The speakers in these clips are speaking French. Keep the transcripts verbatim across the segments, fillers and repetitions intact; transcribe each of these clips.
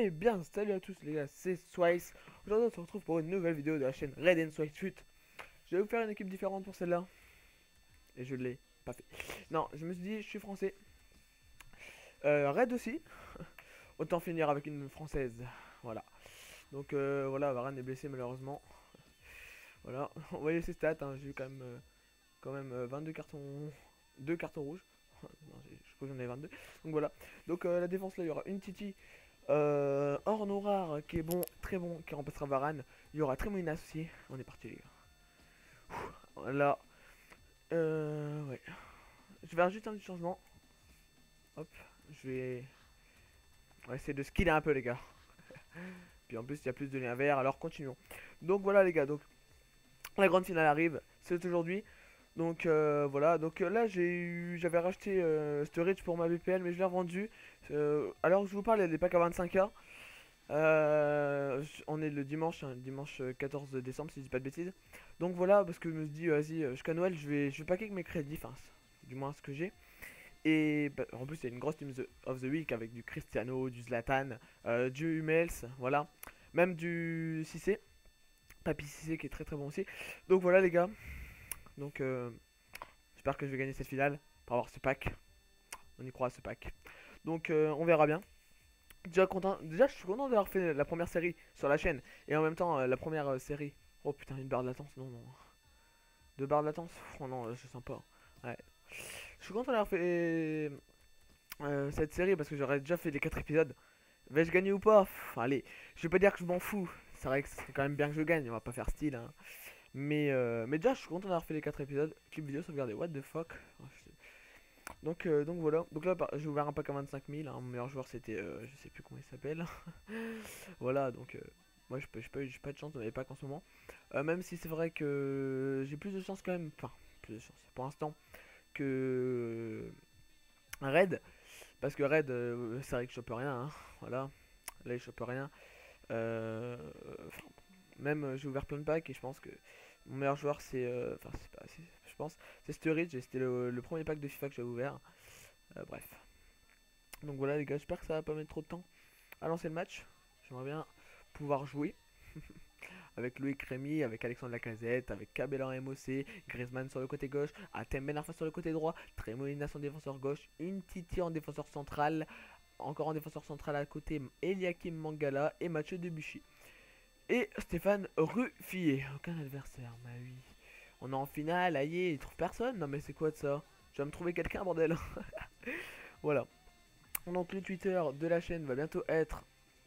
Eh bien, salut à tous les gars, c'est Swice. Aujourd'hui, on se retrouve pour une nouvelle vidéo de la chaîne Red and Swice Shoot. Je vais vous faire une équipe différente pour celle-là. Et je l'ai pas fait. Non, je me suis dit, je suis français. Euh, Red aussi. Autant finir avec une française. Voilà. Donc euh, voilà, Varane est blessé malheureusement. Voilà, on voyait ses stats. Hein. J'ai eu quand même, euh, quand même euh, vingt-deux cartons, deux cartons rouges. Non, je crois que j'en ai vingt-deux. Donc voilà. Donc euh, la défense là, il y aura une Titi. Euh, Orno rare qui est bon, très bon, qui remplacera Varane. Il y aura Tremolina aussi. On est parti les gars. Voilà. Euh, ouais. Je vais faire juste un petit changement. Hop. Je vais... On va essayer de skiller un peu les gars. Puis en plus il y a plus de liens verts, alors continuons. Donc voilà les gars, donc la grande finale arrive, c'est aujourd'hui. Donc euh, voilà, donc euh, là j'ai eu, j'avais racheté euh, Storage pour ma B P L mais je l'ai revendu. Euh, alors je vous parle, il y a des packs à vingt-cinq K. Euh, on est le dimanche, hein, le dimanche quatorze décembre si je dis pas de bêtises. Donc voilà, parce que je me suis dit, vas-y, euh, jusqu'à Noël, je vais, je vais packer avec mes crédits, enfin, du moins ce que j'ai. Et bah, en plus, il y a une grosse team of the week avec du Cristiano, du Zlatan, euh, du Hummels, voilà. Même du Cissé, Papi Cissé qui est très très bon aussi. Donc voilà les gars, donc euh, j'espère que je vais gagner cette finale pour avoir ce pack. On y croit à ce pack. Donc euh, on verra bien. Déjà content, déjà je suis content d'avoir fait la première série sur la chaîne et en même temps euh, la première euh, série. Oh putain, une barre de latence, non non. Deux barres de latence, oh non, euh, je sens pas. Ouais. Je suis content d'avoir fait euh, cette série parce que j'aurais déjà fait les quatre épisodes. Vais-je gagner ou pas? Pff, allez, je vais pas dire que je m'en fous. C'est vrai que c'est quand même bien que je gagne, on va pas faire style. Hein. Mais, euh, mais déjà je suis content d'avoir fait les quatre épisodes. Clip vidéo sauvegarder, what the fuck. Donc, euh, donc voilà, donc là j'ai ouvert un pack à vingt-cinq mille, hein. Mon meilleur joueur c'était, euh, je sais plus comment il s'appelle. Voilà, donc euh, moi je n'ai pas, pas de chance dans les packs en ce moment. Euh, même si c'est vrai que j'ai plus de chance quand même, enfin plus de chance pour l'instant que Red. Parce que Red, euh, c'est vrai que je chope rien, hein. Voilà, là il chope rien. Euh, même euh, j'ai ouvert plein de packs et je pense que mon meilleur joueur c'est, euh, enfin c'est pas, je pense, c'est Sturridge et c'était le, le premier pack de FIFA que j'ai ouvert. Euh, bref. Donc voilà les gars, j'espère que ça va pas mettre trop de temps à lancer le match. J'aimerais bien pouvoir jouer avec Loïc Rémy, avec Alexandre Lacazette, avec Cabellan M O C, Griezmann sur le côté gauche, Atem Ben Arfa sur le côté droit, Tremolina en défenseur gauche, une Titi en défenseur central, encore en défenseur central à côté, Eliakim Mangala et Mathieu Debuchy. Et Stéphane Ruffier. Aucun adversaire, bah oui. On est en finale, aïe, il trouve personne. Non mais c'est quoi de ça? Je vais me trouver quelqu'un, bordel. Voilà. Donc le Twitter de la chaîne va bientôt être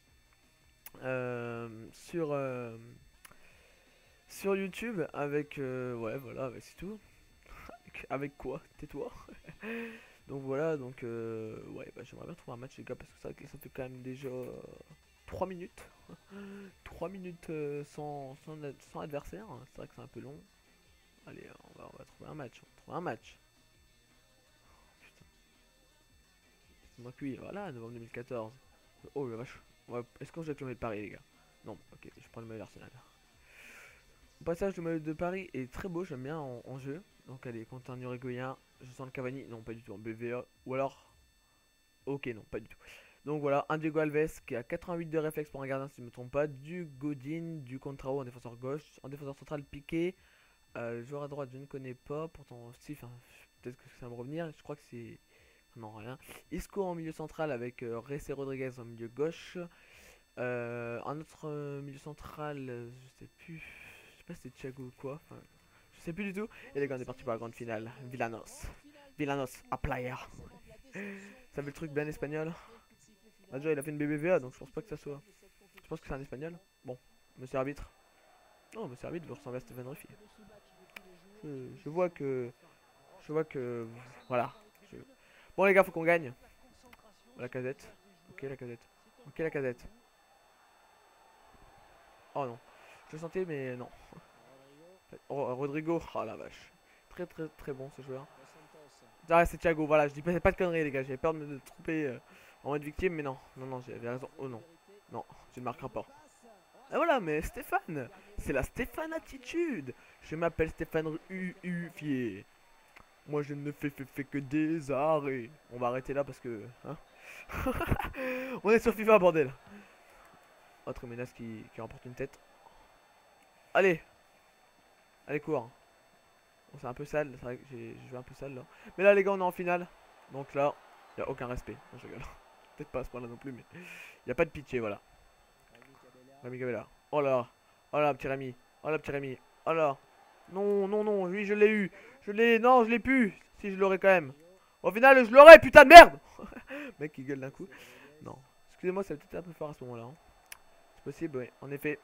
euh, sur euh, sur YouTube avec euh, ouais voilà, bah, c'est tout. avec, avec quoi? Tais-toi. Donc voilà, donc euh, ouais, bah, j'aimerais bien trouver un match les gars parce que ça, ça fait quand même déjà euh, trois minutes. trois minutes euh, sans, sans, sans adversaire, c'est vrai que c'est un peu long. Allez, on va, on va trouver un match, on va trouver un match. Donc oui, voilà, novembre deux mille quatorze. Oh la vache. Ouais, est-ce qu'on jette le maillot de Paris, les gars? Non, ok, je prends le maillot d'Arsenal. Le passage du maillot de Paris est très beau, j'aime bien en, en jeu. Donc allez, contre un Uruguayen, je sens le Cavani, non pas du tout, en B V A. Ou alors, ok, non, pas du tout. Donc voilà, un Diego Alves qui a quatre-vingt-huit de réflexe pour un gardien si je ne me trompe pas. Du Godin, du Contrao en défenseur gauche, en défenseur central Piqué. Euh, le joueur à droite, je ne connais pas, pourtant, si, enfin, peut-être que ça va me revenir. Je crois que c'est... Non, rien. Isco en milieu central avec euh, Ressé Rodriguez en milieu gauche. Euh, un autre euh, milieu central, euh, je sais plus. Je sais pas si c'est Thiago ou quoi. Enfin, je sais plus du tout. Et les gars, on est parti pour la grande finale. Villanos. Villanos à playa. Ça fait le truc bien espagnol. Ah, déjà, il a fait une B B V A donc je pense pas que ça soit. Je pense que c'est un espagnol. Bon, monsieur arbitre. Non, monsieur arbitre, vous ressemblez à Stéphane Ruffier. Je, je vois que. Je vois que. Voilà. Je... Bon, les gars, faut qu'on gagne. La casette. Ok, la casette. Ok, la casette. Oh non. Je le sentais, mais non. Oh, Rodrigo. Oh la vache. Très, très, très bon ce joueur. Ah, c'est Thiago. Voilà, je dis pas, pas de conneries, les gars. J'avais peur de me tromper euh, en mode victime, mais non. Non, non, j'avais raison. Oh non. Non, tu ne marqueras pas. Et voilà, mais Stéphane. C'est la Stéphane attitude. Je m'appelle Stéphane Ruffier. Moi, je ne fais, fais, fais que des arrêts. On va arrêter là parce que. Hein. On est sur FIFA, bordel. Autre menace qui, qui remporte une tête. Allez. Allez, cours. Bon, c'est un peu sale, c'est vrai que j'ai joué un peu sale là. Mais là les gars, on est en finale. Donc là, il n'y a aucun respect. Non, je rigole. Peut-être pas à ce point là non plus, mais il n'y a pas de pitié, voilà. Rémi Cabella. Oh là. Oh là, petit Rémi. Oh là, petit Rémi. Oh là. Non, non, non, lui je l'ai eu. Je l'ai. Non, je l'ai plus. Si, je l'aurais quand même. Au final, je l'aurais, putain de merde. Mec qui gueule d'un coup. Non. Excusez-moi, ça peut-être un peu fort à ce moment-là. Hein. C'est possible, oui. En effet.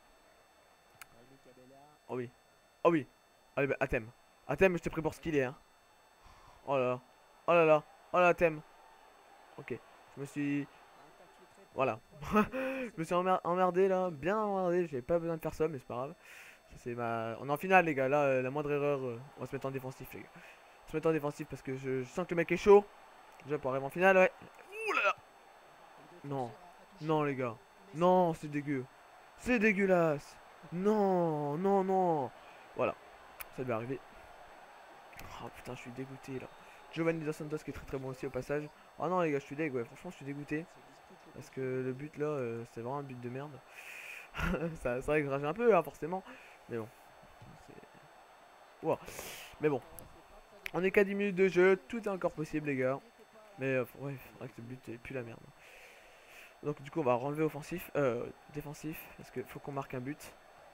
Oh oui. Oh oui. Allez, bah, Athème. Athème, je t'ai pris pour ce qu'il est. Hein. Oh là là. Oh là là. Oh là, Athème. Ok. Je me suis. Voilà. Je me suis emmer- emmerdé là. Bien emmerdé. J'avais pas besoin de faire ça, mais c'est pas grave. Ça, c'est ma... On est en finale, les gars. Là, euh, la moindre erreur, euh, on va se mettre en défensif, les gars. On va se mettre en défensif parce que je, je sens que le mec est chaud. Déjà pour arriver en finale, ouais. Ouh là là. Non. Non, les gars. Non, c'est dégueu. C'est dégueulasse. Non, non, non. Voilà. Ça devait arriver. Oh putain, je suis dégoûté là. Giovanni Dos Santos qui est très très bon aussi au passage. Oh non, les gars, je suis dégoûté. Ouais, franchement, je suis dégoûté. Parce que le but là, euh, c'est vraiment un but de merde. ça, c'est vrai que je rage un peu, hein, forcément. Mais bon. Wow. Mais bon. On est qu'à dix minutes de jeu. Tout est encore possible, les gars. Mais euh, ouais, c'est vrai que le but est plus la merde. Donc du coup on va renlever offensif, euh, défensif, parce qu'il faut qu'on marque un but.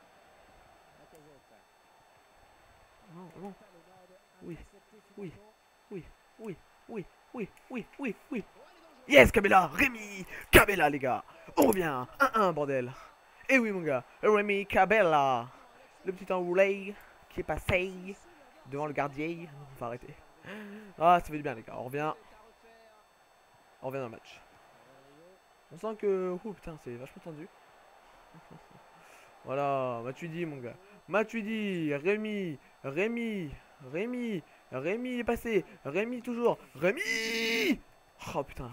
Non, non. Oui, oui, oui, oui, oui, oui, oui, oui, oui. Yes, Cabella, Rémi, Cabella les gars. On revient, un un bordel. Et oui mon gars, Rémi Cabella. Le petit enroulé qui est passé devant le gardien. On va arrêter. Ah, ça fait du bien les gars, on revient. On revient dans le match. On sent que... Ouh putain, c'est vachement tendu. Voilà, Matuidi mon gars. Matuidi, Rémi, Rémi, Rémi, Rémi il est passé. Rémi toujours. Rémi. Oh putain.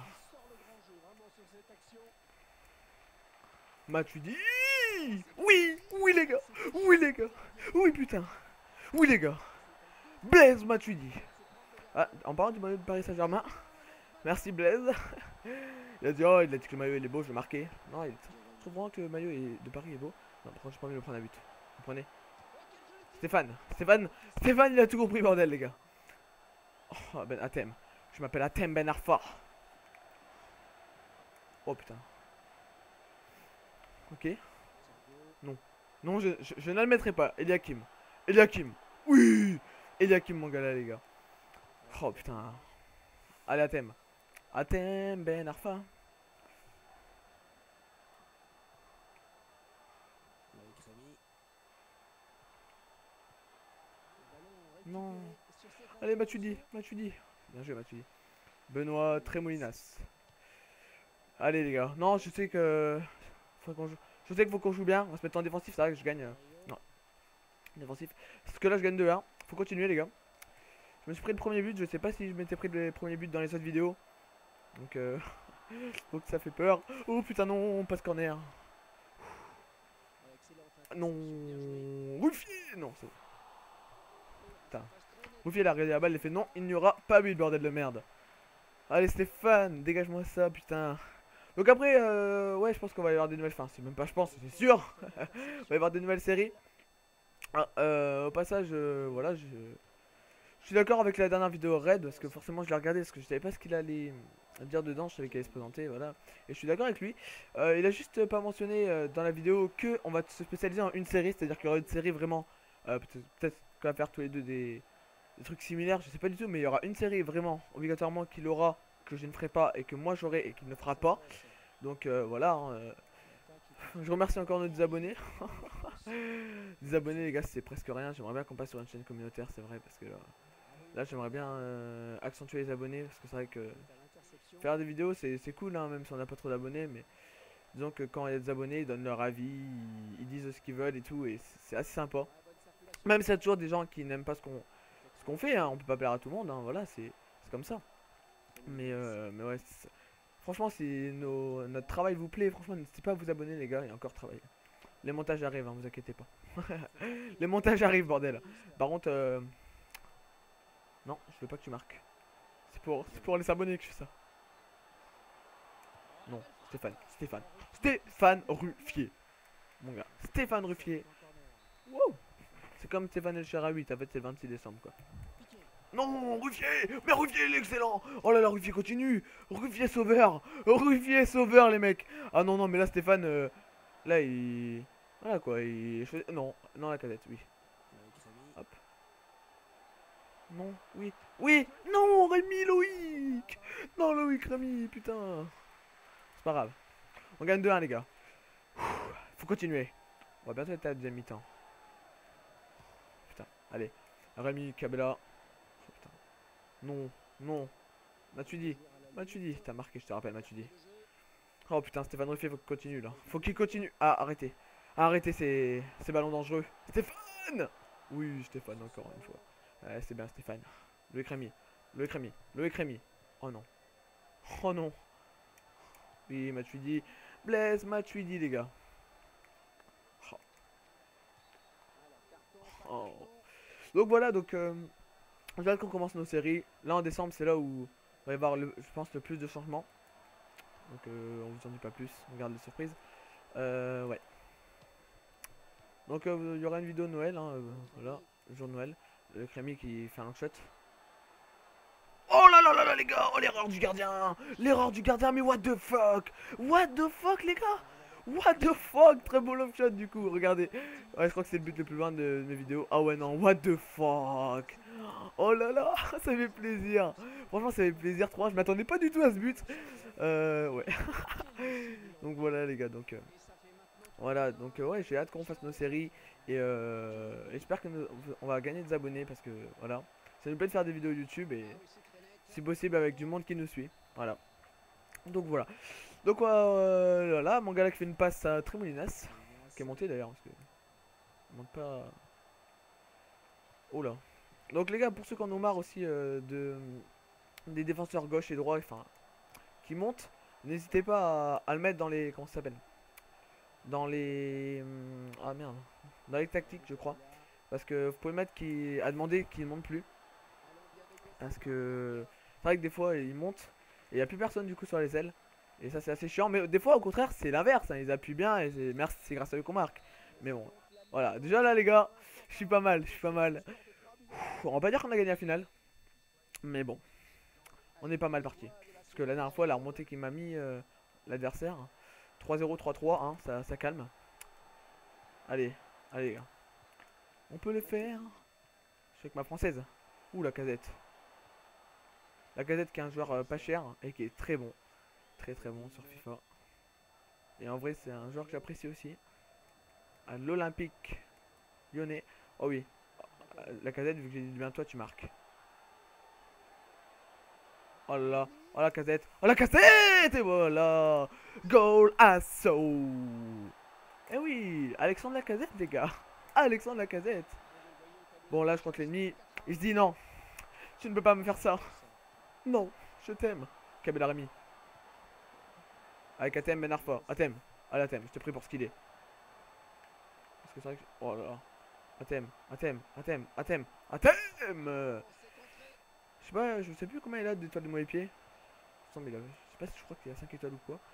Matuidi. Oui, oui les gars. Oui les gars. Oui putain. Oui les gars. Blaise Matuidi. Ah, en parlant du maillot de Paris Saint-Germain. Merci Blaise. Il a dit, oh, il a dit que le maillot il est beau, je vais marquer. Non, il je trouve vraiment que le maillot est- de Paris est beau. Non, par contre, j'ai pas envie de le prendre à but. Vous comprenez? Stéphane, Stéphane, Stéphane, il a tout compris, bordel, les gars. Oh, Ben Athème. Je m'appelle Athème Ben Arfa. Oh putain. Ok. Non. Non, je, je, je n'admettrai pas. Eliakim. Eliakim. Oui. Eliakim, mon gars, là, les gars. Oh putain. Allez, Athème. Athème Ben Arfa. Non. Allez, Matuidi, Matuidi. Bien joué, Matuidi. Benoît Trémolinas. Allez, les gars. Non, je sais que... Faut qu'on joue... Je sais qu'il faut qu'on joue bien. On va se mettre en défensif, c'est vrai que je gagne. euh, Non. Défensif. Parce que là, je gagne deux un. Faut continuer, les gars. Je me suis pris le premier but. Je sais pas si je m'étais pris le premier but dans les autres vidéos. Donc, euh... donc ça fait peur. Oh putain, non, on passe corner. Non. Rufi. Non, c'est bon. Putain. Rufi, elle a regardé la balle, elle a fait non, il n'y aura pas but, bordel de merde. Allez, Stéphane, dégage-moi ça, putain. Donc après, euh, ouais, je pense qu'on va y avoir des nouvelles. Enfin, c'est même pas, je pense, c'est sûr. On va y avoir des nouvelles séries. Ah, euh, au passage, euh, voilà, je, je suis d'accord avec la dernière vidéo Red parce que forcément je l'ai regardé parce que je savais pas ce qu'il allait dire dedans. Je savais qu'il allait se présenter, voilà. Et je suis d'accord avec lui. Euh, il a juste pas mentionné euh, dans la vidéo que on va se spécialiser en une série, c'est-à-dire qu'il y aura une série vraiment. Euh, peut-être peut-être qu'on va faire tous les deux des, des trucs similaires, je sais pas du tout, mais il y aura une série vraiment obligatoirement qu'il aura que je ne ferai pas et que moi j'aurai et qu'il ne fera pas. Donc euh, voilà. Hein, euh, je remercie encore nos abonnés. Des abonnés les gars, c'est presque rien. J'aimerais bien qu'on passe sur une chaîne communautaire, c'est vrai, parce que là, là j'aimerais bien euh, accentuer les abonnés, parce que c'est vrai que faire des vidéos c'est cool, hein, même si on n'a pas trop d'abonnés, mais disons que quand il y a des abonnés, ils donnent leur avis, ils, ils disent ce qu'ils veulent et tout, et c'est assez sympa. Même s'il y a toujours des gens qui n'aiment pas ce qu'on ce qu'on fait, hein, on peut pas plaire à tout le monde, hein, voilà, c'est comme ça. Mais, euh, mais ouais, franchement, si nos, notre travail vous plaît, franchement, n'hésitez pas à vous abonner, les gars, il y a encore travail. Les montages arrivent, hein, vous inquiétez pas. Les montages arrivent, bordel. Par contre, euh... non, je veux pas que tu marques. C'est pour, c'est pour les abonnés que je fais ça. Non, Stéphane, Stéphane, Stéphane Ruffier. Mon gars, Stéphane Ruffier. Wow. C'est comme Stéphane El Shaarawy, en fait c'est le vingt-six décembre quoi. Non, Ruffier. Mais Ruffier il est excellent. Oh là là, Ruffier continue. Ruffier sauveur. Ruffier sauveur les mecs. Ah non, non, mais là Stéphane, euh, là il... Voilà quoi, il... Non, non la cadette, oui. Hop. Non, oui, oui, non, Rémi, Loïc. Non, Loïc, Rémi, putain. C'est pas grave. On gagne deux un les gars. Faut continuer. On va bientôt être à la deuxième mi-temps. Putain, allez. Rémi, Kabela. Oh, putain. Non, non. Matuidi, Matuidi. T'as marqué, je te rappelle, Matuidi. Oh putain, Stéphane Ruffier, faut qu'il continue là. Faut qu'il continue. Ah, arrêtez. Arrêtez ces, ces ballons dangereux. Stéphane. Oui, Stéphane, encore une fois. Ouais, c'est bien, Stéphane. Loïc Rémi. Loïc Rémi. Loïc Rémi. Oh non. Oh non. Oui, Matuidi. Blaise Matuidi, les gars. Oh. Oh. Donc voilà, donc euh, j'ai hâte qu'on commence nos séries. Là en décembre, c'est là où il va y avoir, le, je pense, le plus de changements. Donc euh, on vous en dit pas plus, on garde les surprises. Euh, ouais. Donc euh, il y aura une vidéo de Noël, hein, euh, voilà, le jour de Noël. Le Crémy qui fait un shot. Oh là là là là les gars, oh l'erreur du gardien. L'erreur du gardien, mais what the fuck. What the fuck les gars. What the fuck. Très beau love shot du coup, regardez. Ouais, je crois que c'est le but le plus loin de, de mes vidéos. Ah ouais non, what the fuck. Oh là là, ça fait plaisir. Franchement ça fait plaisir, trop. Je m'attendais pas du tout à ce but. Euh ouais. Donc voilà les gars, donc... Euh, voilà, donc euh, ouais, j'ai hâte qu'on fasse nos séries. Et euh, j'espère qu'on va gagner des abonnés parce que voilà. Ça nous plaît de faire des vidéos YouTube et si possible avec du monde qui nous suit. Voilà. Donc voilà. Donc euh, voilà, mon gars là qui fait une passe à Trémolinas. Qui est monté d'ailleurs parce que... Il monte pas... Oh là. Donc les gars, pour ceux qui en ont marre aussi euh, de des défenseurs gauche et droit, enfin, qui montent, n'hésitez pas à, à le mettre dans les... Comment ça s'appelle? Dans les... Ah merde. Dans les tactiques je crois. Parce que vous pouvez mettre qui à demander qu'il ne monte plus. Parce que c'est vrai que des fois il monte et il n'y a plus personne du coup sur les ailes. Et ça c'est assez chiant. Mais des fois au contraire c'est l'inverse, hein, ils appuient bien et c'est merci, c'est grâce à eux qu'on marque. Mais bon, voilà. Déjà là les gars, je suis pas mal, je suis pas mal. On va pas dire qu'on a gagné la finale. Mais bon, on est pas mal parti. Parce que la dernière fois la remontée qui m'a mis euh, l'adversaire. trois zéro, trois trois, hein, ça, ça calme. Allez, allez les gars. On peut le faire. Je suis avec ma française. Ouh la casette. La casette qui est un joueur euh, pas cher et qui est très bon. Très très bon sur FIFA. Et en vrai c'est un joueur que j'apprécie aussi. À l'Olympique Lyonnais. Oh oui. La casette, vu que j'ai dit bien toi tu marques. Oh là là. Oh la casette. Oh la casette. Et voilà. Goal assaut. Eh oui. Alexandre Lacazette les gars. Alexandre Lacazette. Bon là je crois que l'ennemi il se dit non. Tu ne peux pas me faire ça. Non. Je t'aime. Kabela Rémi. Avec Atem Ben Arfa. Atem. Allez Atem. Je te prie pour ce qu'il est. Parce que c'est vrai que... Oh là là. Atem. Atem. Atem. Atem. Atem. Je sais pas. Je sais plus combien il a d'étoiles de mauvais pied. Je sais pas si je crois qu'il a cinq étoiles ou quoi.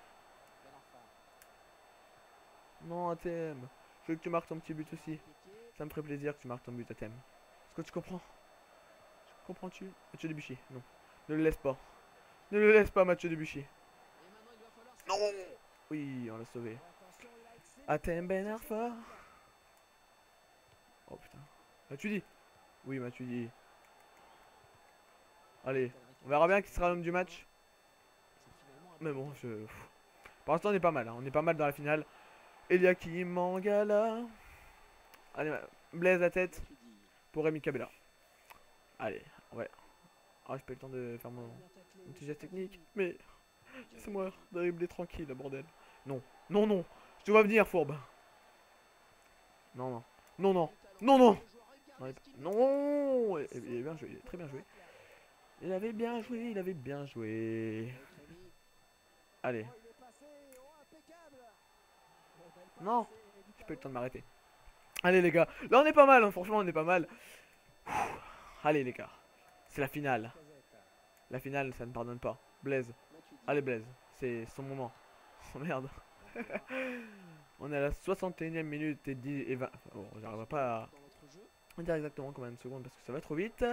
Non Atem. Je veux que tu marques ton petit but aussi. Ça me ferait plaisir que tu marques ton but Atem. Est-ce que tu comprends? Comprends-tu? Mathieu Debuchy. Non. Ne le laisse pas. Ne le laisse pas Mathieu Debuchy. Non. Oui, on l'a sauvé. Atem Ben Arfa. Oh putain. Matuidi. Oui, Matuidi. Allez, on verra bien qui sera l'homme du match. Mais bon, je... Pour l'instant, on est pas mal. Hein. On est pas mal dans la finale. Eliakim Mangala. Allez, Blaise la tête pour Rémi Kabela. Allez, ouais. Ah, j'ai pas eu le temps de faire mon, mon petit geste technique. Mais c'est moi, dribbler tranquille, bordel. Non, non, non. Je te vois venir, fourbe. Non, non. Non, non. Non, non. Non. Il avait bien joué, il avait très bien joué. Il avait bien joué, il avait bien joué. Allez. Non. J'ai pas eu le temps de m'arrêter. Allez les gars. Là on est pas mal, hein. Franchement on est pas mal. Allez les gars. C'est la finale. La finale ça ne pardonne pas. Blaise. Allez Blaise. C'est son moment. Oh merde. On est à la soixante et unième minute et dix et vingt. Bon, j'arriverai pas à dire exactement combien de secondes parce que ça va trop vite.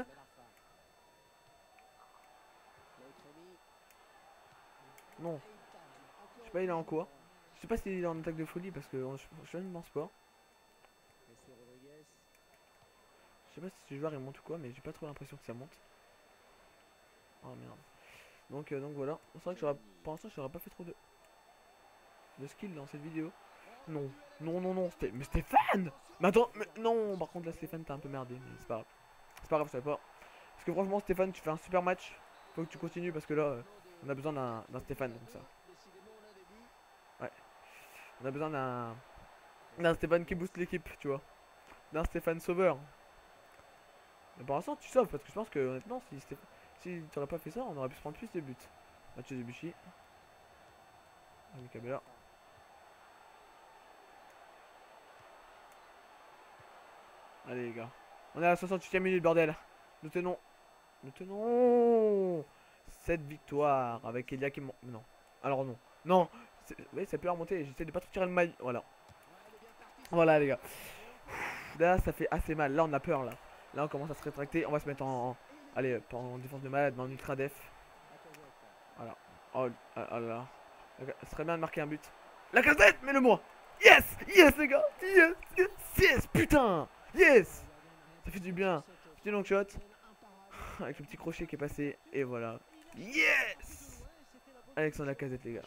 Non. Je sais pas, il est en quoi. Je sais pas s'il est en attaque de folie parce que je, je ne pense pas. Je sais pas si ce joueur il monte ou quoi, mais j'ai pas trop l'impression que ça monte. Oh merde. Donc, euh, donc voilà. C'est vrai que j'aurais, pour l'instant, j'aurais pas fait trop de, de skill dans cette vidéo. Non, non, non, non. Mais Stéphane! Mais attends, mais non. Par contre, là, Stéphane, t'as un peu merdé, mais c'est pas grave. C'est pas grave, je savais pas. Parce que franchement, Stéphane, tu fais un super match. Faut que tu continues parce que là, euh, on a besoin d'un Stéphane comme ça. Ouais. On a besoin d'un d'un Stéphane qui booste l'équipe, tu vois. D'un Stéphane sauveur. Mais pour l'instant, tu sauves parce que je pense que honnêtement, si, Stéphane, si tu aurais pas fait ça, on aurait pu se prendre plus de buts. Mathieu Debuchy. Mikabela. Allez les gars. On est à la soixante-huitième minute, bordel. Nous tenons. Nous tenons cette victoire avec Elia qui monte. Non. Alors non. Non. Oui, ça peut remonter. J'essaie de pas trop tirer le mail. Voilà. Voilà les gars. Là, ça fait assez mal. Là, on a peur là. Là, on commence à se rétracter. On va se mettre en. en... Allez, pas en défense de malade, mais en ultra def. Voilà. Oh, oh, oh là là. Ce serait bien de marquer un but. La casette, mets-le-moi. Yes, yes les gars. Yes, yes, yes. Putain. Yes. Ça fait du bien. Petit long shot. Avec le petit crochet qui est passé. Et voilà. Yes. Alexandre Lacazette les gars.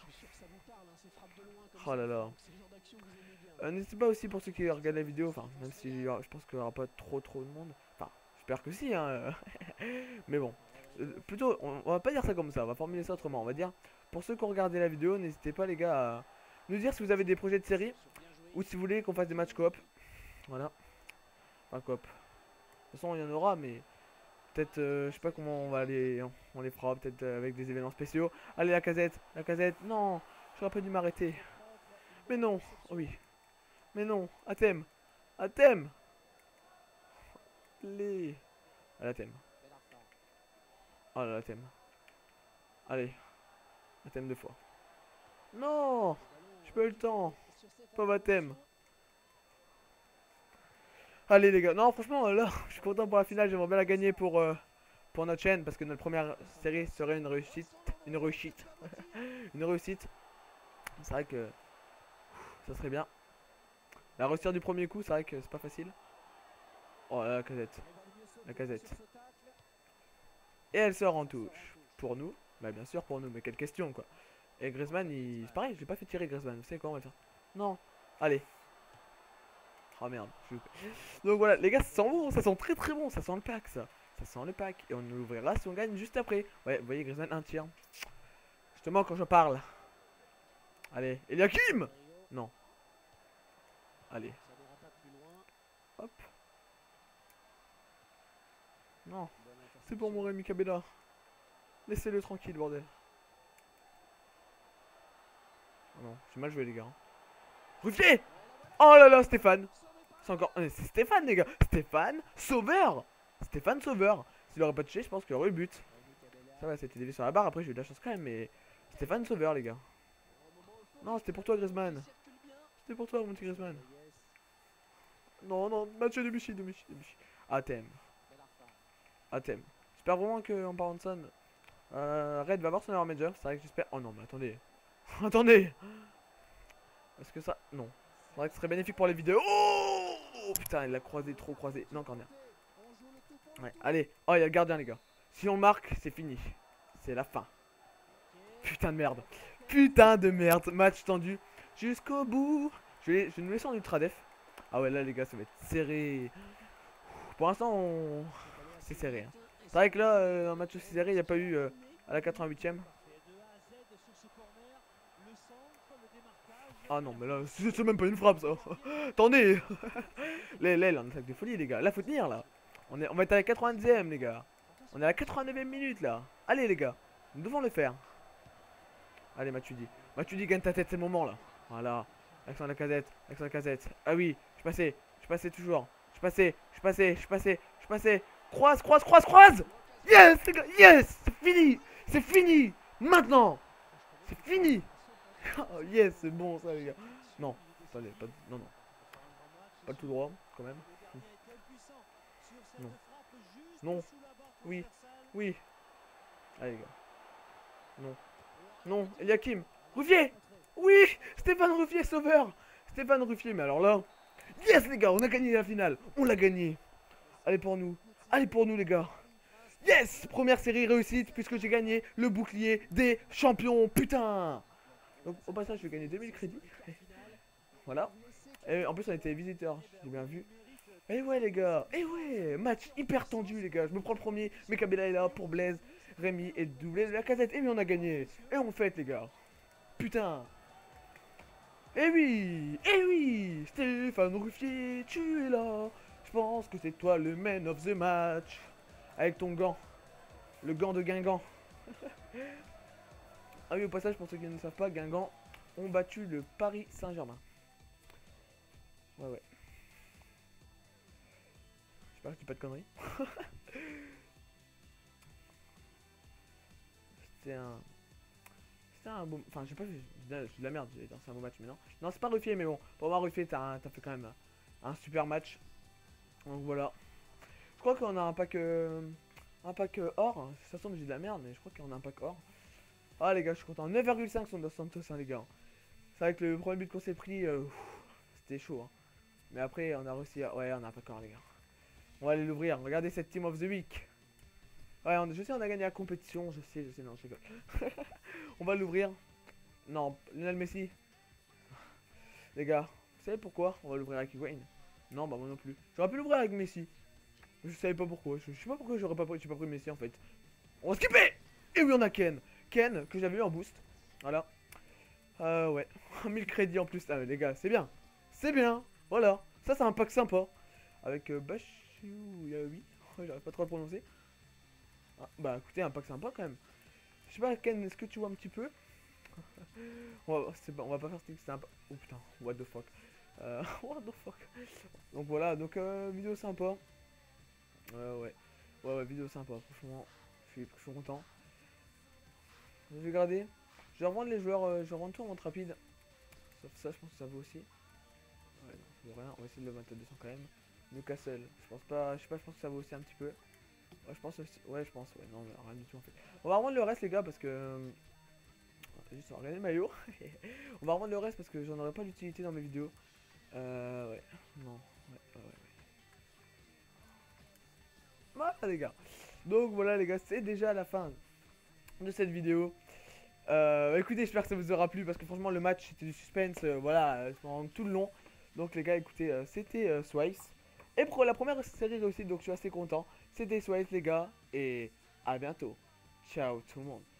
Oh là là. Euh, N'hésitez pas aussi pour ceux qui regardent la vidéo. Enfin, même si euh, je pense qu'il n'y aura pas trop trop de monde. Enfin, j'espère que si. Hein. Mais bon. Euh, plutôt, on, on va pas dire ça comme ça. On va formuler ça autrement. On va dire, pour ceux qui ont regardé la vidéo, n'hésitez pas les gars à nous dire si vous avez des projets de série. Ou si vous voulez qu'on fasse des matchs coop. Voilà. Enfin, coop. De toute façon, il y en aura, mais peut-être, euh, je sais pas comment on va les, on les fera, peut-être euh, avec des événements spéciaux. Allez, la casette, la casette, non, j'aurais pas dû m'arrêter. Mais non, oh oui, mais non, à thème, à thème. Les, à la thème. Oh là, la thème. Allez, à thème deux fois. Non, j'ai pas eu le temps, pas ma thème. Allez les gars, non franchement là, je suis content pour la finale, j'aimerais bien la gagner pour, euh, pour notre chaîne parce que notre première série serait une réussite, une réussite, une réussite. C'est vrai que ça serait bien. La réussir du premier coup, c'est vrai que c'est pas facile. Oh la casette, la casette. Et elle sort en touche. Pour nous, bah bien sûr pour nous, mais quelle question quoi. Et Griezmann, il... c'est pareil, je l'ai pas fait tirer Griezmann, vous savez quoi on va le faire. Non, allez. Oh merde, je... Donc voilà, les gars, ça sent bon, ça sent très très bon, ça sent le pack ça. Ça sent le pack, et on l'ouvrira si on gagne juste après. Ouais, vous voyez, Griezmann, un tir. Justement, quand je parle. Allez, Eliakim. Non. Allez. Hop. Non. C'est pour mon Rémi Cabella. Laissez-le tranquille, bordel. Oh non, j'ai mal joué, les gars. Ruffier. Oh là là, Stéphane. C'est encore... C'est Stéphane, les gars. Stéphane Sauveur. Stéphane Sauveur. S'il aurait pas touché, je pense qu'il aurait eu le but. Ça va, c'était dévié sur la barre. Après, j'ai eu de la chance quand même, mais... Stéphane Sauveur, les gars. Non, c'était pour toi, Griezmann. C'était pour toi, mon petit Griezmann. Non, non, Mathieu Debuchy, Debuchy, Debuchy. Athème. Athème. J'espère vraiment qu'en parlant de ça, euh, Red va voir son erreur major. C'est vrai que j'espère... Oh non, mais attendez. Attendez. Est-ce que ça... Non. C'est vrai que ce serait bénéfique pour les vidéos. Oh putain, il l'a croisé, trop croisé. Non, corner. Ouais, allez. Oh, il y a le gardien, les gars. Si on marque, c'est fini. C'est la fin. Putain de merde. Putain de merde. Match tendu jusqu'au bout. Je vais, je vais nous laisser en ultra def. Ah ouais, là, les gars, ça va être serré. Pour l'instant, on... c'est serré. Hein. C'est vrai que là, euh, un match aussi serré, il n'y a pas eu euh, à la quatre-vingt-huitième. Ah non, mais là, c'est même pas une frappe, ça. Attendez. Là, là, il est en attaque de folie, les gars. Là, faut tenir, là. On, est, on va être à la quatre-vingt-dixième, les gars. On est à la quatre-vingt-neuvième minute, là. Allez, les gars. Nous devons le faire. Allez, Matuidi. Matuidi, gagne ta tête, c'est le moment, là. Voilà. Alexandre Lacazette. Alexandre Lacazette. Ah oui, je suis passé. Je suis passé toujours. Je suis passé. Je suis passé. Je suis passé. Je suis passé. Croise, croise, croise, croise. Yes, les gars. Yes. C'est fini. C'est fini. Maintenant. C'est fini. Oh, yes, c'est bon ça les gars. Non, attendez, pas, non, non. Pas tout droit, quand même. Non. Non. Oui. Oui. Allez les gars. Non. Non. Eliakim. Ruffier. Oui. Stéphane Ruffier, sauveur. Stéphane Ruffier, mais alors là. Yes les gars, on a gagné la finale. On l'a gagné. Allez pour nous. Allez pour nous les gars. Yes. Première série réussite puisque j'ai gagné le bouclier des champions. Putain. Donc au passage, je vais gagner deux mille crédits. Voilà. Et en plus, on était visiteurs. J'ai bien vu. Et ouais les gars, et ouais, match hyper tendu les gars, je me prends le premier, mais Kabila est là pour Blaise, Rémi et doublé de la casette, et oui on a gagné, et on fête les gars, putain, et oui, et oui, Stéphane Ruffier, tu es là, je pense que c'est toi le man of the match, avec ton gant, le gant de Guingamp. Ah oui au passage pour ceux qui ne savent pas, Guingamp ont battu le Paris Saint-Germain. Ouais ouais. J'espère que je dis pas de conneries. C'était un... C'était un beau... Enfin, j'ai pas vu... Je suis de la merde, j'ai c'est un beau match, mais non. Non, c'est pas Ruffier, mais bon. Pour avoir Ruffier, t'as fait quand même un super match. Donc voilà. Je crois qu'on a un pack... Euh... Un pack euh, or. Ça semble j'ai de la merde, mais je crois qu'on a un pack or. Ah les gars, je suis content. neuf virgule cinq sont de Santos, hein, les gars. C'est vrai que le premier but qu'on s'est pris, euh, c'était chaud. Hein. Mais après, on a réussi à... Ouais, on a un pack or, les gars. On va aller l'ouvrir. Regardez cette Team of the Week. Ouais, on, je sais, on a gagné la compétition. Je sais, je sais, non, je rigole. On va l'ouvrir. Non, Lionel Messi. Les gars, vous savez pourquoi on va l'ouvrir avec Higuain? Non, bah moi non plus. J'aurais pu l'ouvrir avec Messi. Je savais pas pourquoi. Je, je sais pas pourquoi j'aurais pas pris, j'ai pas pris Messi en fait. On va skipper. Et oui, on a Ken. Ken, que j'avais eu en boost. Voilà. Euh, ouais. mille crédits en plus. Ah, mais les gars, c'est bien. C'est bien. Voilà. Ça, c'est un pack sympa. Avec euh, Bachou Yaoui. J'arrive pas trop à le prononcer. Ah, bah écoutez, un pack sympa quand même. Je sais pas, Ken, est-ce que tu vois un petit peu? on, va, pas, on va pas faire ce c'est un... Oh putain, what the fuck. Euh, what the fuck. Donc voilà, donc euh, vidéo sympa. Euh, ouais. Ouais, ouais, vidéo sympa, franchement. Je suis, je suis content. Je vais garder. Je vais revendre les joueurs, euh, je vais revendre tout en vente rapide. Sauf ça, je pense que ça vaut aussi. Ouais, non, ça vaut rien. On va essayer de le vendre à deux cents quand même. Newcastle, je pense pas, je sais pas, je pense que ça vaut aussi un petit peu. Ouais, je pense aussi. Ouais, je pense, ouais, non, mais rien du tout en fait. On va revendre le reste, les gars, parce que. Euh, juste regarder le maillot. On va revendre le reste parce que j'en aurais pas d'utilité dans mes vidéos. Euh, ouais, non, ouais, ouais, ouais. Voilà, les gars. Donc, voilà, les gars, c'est déjà la fin de cette vidéo. Euh, écoutez, j'espère que ça vous aura plu parce que franchement, le match c'était du suspense, euh, voilà, euh, pendant tout le long. Donc, les gars, écoutez, euh, c'était euh, Swice. Et pour la première série réussie, donc je suis assez content. C'était Swice, les gars, et à bientôt. Ciao tout le monde.